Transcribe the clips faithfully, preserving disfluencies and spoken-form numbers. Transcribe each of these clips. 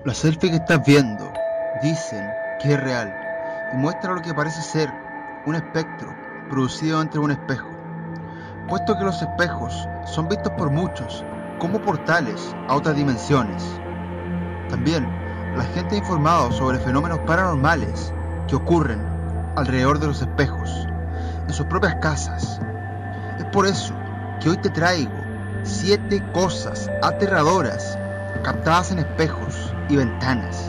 La selfie que estás viendo dicen que es real y muestra lo que parece ser un espectro producido entre un espejo, puesto que los espejos son vistos por muchos como portales a otras dimensiones. También la gente ha informado sobre fenómenos paranormales que ocurren alrededor de los espejos, en sus propias casas. Es por eso que hoy te traigo siete cosas aterradoras captadas en espejos y ventanas.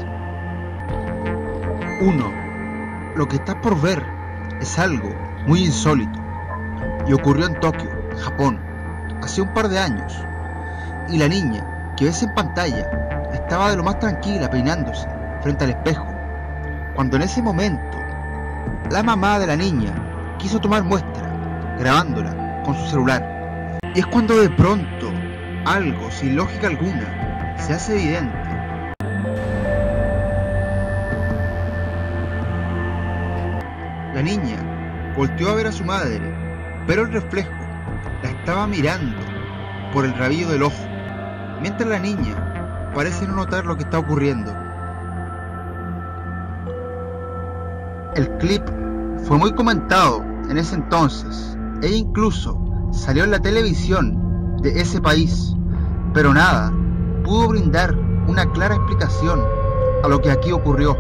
uno. Lo que estás por ver es algo muy insólito y ocurrió en Tokio, Japón, hace un par de años. Y la niña que ves en pantalla estaba de lo más tranquila peinándose frente al espejo, cuando en ese momento la mamá de la niña quiso tomar muestra grabándola con su celular. Y es cuando de pronto algo sin lógica alguna se hace evidente. La niña volteó a ver a su madre, pero el reflejo la estaba mirando por el rabillo del ojo, mientras la niña parece no notar lo que está ocurriendo. El clip fue muy comentado en ese entonces e incluso salió en la televisión de ese país, pero nada pudo brindar una clara explicación a lo que aquí ocurrió.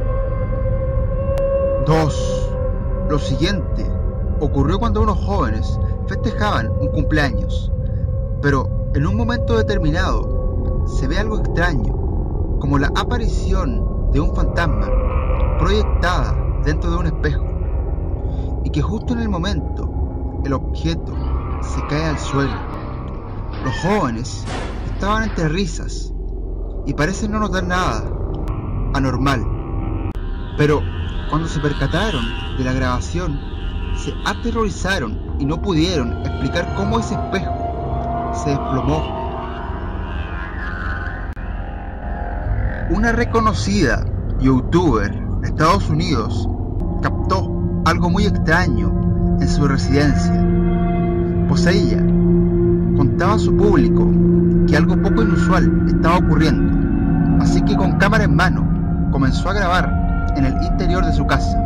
dos. Lo siguiente ocurrió cuando unos jóvenes festejaban un cumpleaños, pero en un momento determinado se ve algo extraño, como la aparición de un fantasma proyectada dentro de un espejo, y que justo en el momento el objeto se cae al suelo. Los jóvenes estaban entre risas y parecen no notar nada anormal, pero cuando se percataron de la grabación se aterrorizaron y no pudieron explicar cómo ese espejo se desplomó. Una reconocida youtuber de Estados Unidos captó algo muy extraño en su residencia, pues ella contaba a su público que algo poco inusual estaba ocurriendo, así que con cámara en mano comenzó a grabar en el interior de su casa.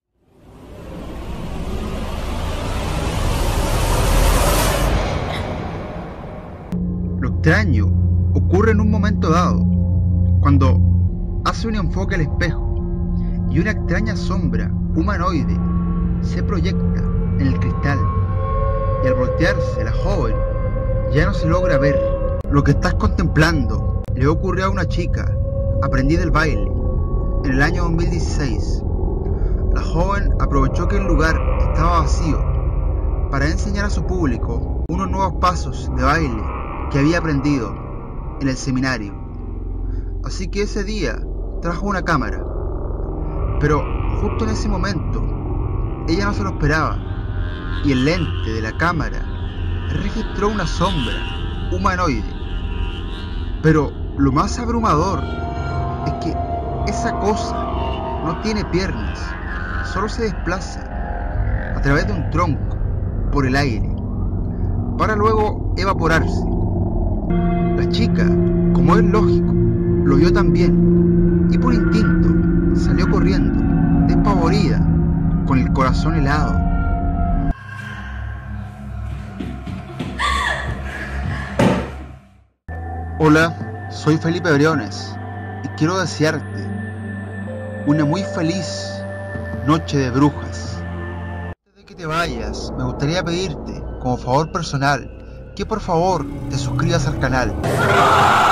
Lo extraño ocurre en un momento dado, cuando hace un enfoque al espejo y una extraña sombra humanoide se proyecta en el cristal, y al voltearse la joven ya no se logra ver. Lo que estás contemplando le ocurrió a una chica aprendiz del baile en el año dos mil dieciséis. La joven aprovechó que el lugar estaba vacío para enseñar a su público unos nuevos pasos de baile que había aprendido en el seminario. Así que ese día trajo una cámara, pero justo en ese momento ella no se lo esperaba, y el lente de la cámara registró una sombra humanoide. Pero lo más abrumador es que esa cosa no tiene piernas, solo se desplaza a través de un tronco por el aire, para luego evaporarse. La chica, como es lógico, lo vio también, y por instinto salió corriendo, despavorida, con el corazón helado. Hola, soy Felipe Briones y quiero desearte una muy feliz noche de brujas. Antes de que te vayas, me gustaría pedirte, como favor personal, que por favor te suscribas al canal.